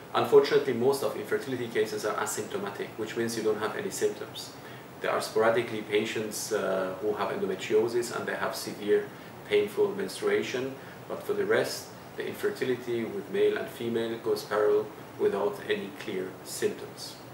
Unfortunately, most of infertility cases are asymptomatic, which means you don't have any symptoms. There are sporadically patients who have endometriosis and they have severe painful menstruation, but for the rest, the infertility with male and female goes parallel without any clear symptoms.